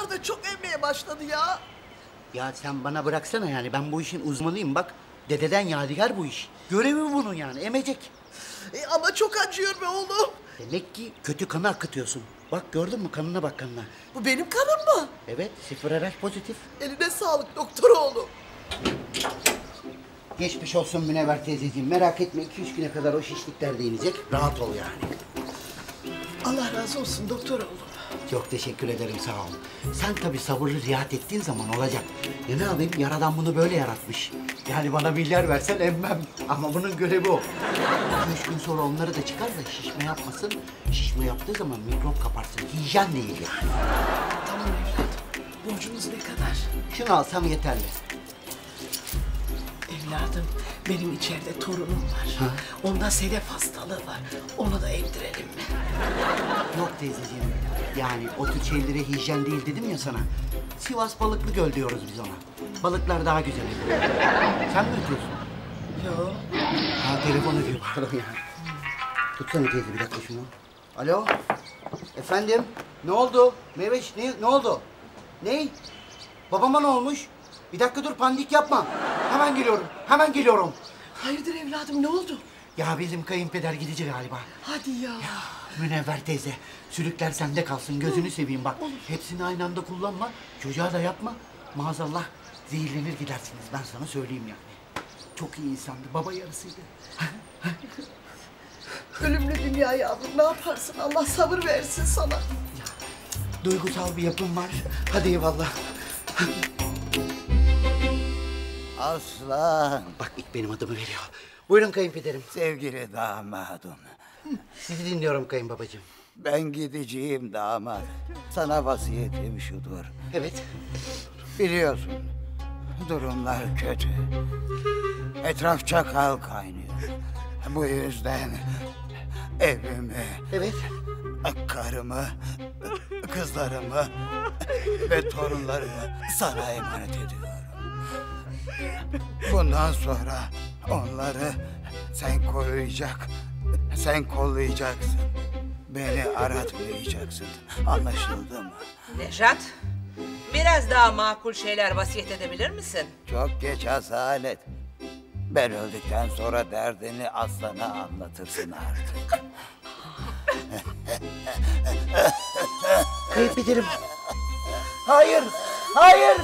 doktorlar da çok emmeye başladı ya. Ya sen bana bıraksana yani. Ben bu işin uzmanıyım bak. Dededen yadigar bu iş. Görevi bunun yani. Emecek. Ama çok acıyor be oğlum. Demek ki kötü kanı akıtıyorsun. Bak gördün mü? Kanına bak kanına. Bu benim kanım mı? Evet. 0 RH pozitif. Eline sağlık doktor oğlum. Geçmiş olsun Münevver teyzeciğim. Merak etme 2-3 güne kadar o şişlikler de inecek. Rahat ol yani. Allah razı olsun doktor oğlum. Çok teşekkür ederim sağ ol. Sen tabii sabırlı riayet ettiğin zaman olacak. Ya ne yapayım? Yaradan bunu böyle yaratmış. Yani bana milyar versen emmem. Ama bunun görevi o. 2-3 gün sonra onları da çıkar da şişme yapmasın. Şişme yaptığı zaman mikrop kaparsın. Hijyen değil yani. Tamam evladım. Borcunuz ne kadar? Şunu alsam yeterli. Evladım benim içeride torunum var. Onda sedef hastalığı var. Onu da emdirelim mi? Yok teyzeciğim. Yani o tür şeylere hijyen değil dedim ya sana. Sivas Balıklı Göl diyoruz biz ona. Balıklar daha güzel ediyor. Sen mi ötüyorsun? Yok. Ha telefon ediyor pardon ya. Tutsana teyze bir dakika şunu. Alo. Efendim. Ne oldu? Meyveş ne oldu? Ne? Babama ne olmuş? Bir dakika dur pandik yapma. Hemen geliyorum. Hemen geliyorum. Hayırdır evladım ne oldu? Ya bizim kayınpeder gidecek galiba. Hadi ya. Münevver teyze, sülükler sende kalsın. Gözünü seveyim bak. Hepsini aynı anda kullanma. Çocuğa da yapma. Maazallah zehirlenir gidersiniz. Ben sana söyleyeyim yani. Çok iyi insandı. Baba yarısıydı. Ölümlü dünya yavrum ne yaparsın? Allah sabır versin sana. Duygusal bir yapım var. Hadi eyvallah. Aslan, Bak ilk benim adımı veriyor. Buyurun kayınpederim. sevgili damadım. Sizi dinliyorum kayınbabacığım. Ben gideceğim damat. Sana vasiyetim şudur. Evet. Biliyorsun, durumlar kötü. Etraf çakal kaynıyor. Bu yüzden evimi, Evet. karımı, kızlarımı ve torunlarımı sana emanet ediyorum. Bundan sonra onları sen kollayacaksın. Beni aratmayacaksın. Anlaşıldı mı? Nejat, biraz daha makul şeyler vasiyet edebilir misin? Çok geç Asalet. Ben öldükten sonra derdini aslana anlatırsın artık. Kayınpederim. Hayır. Hayır.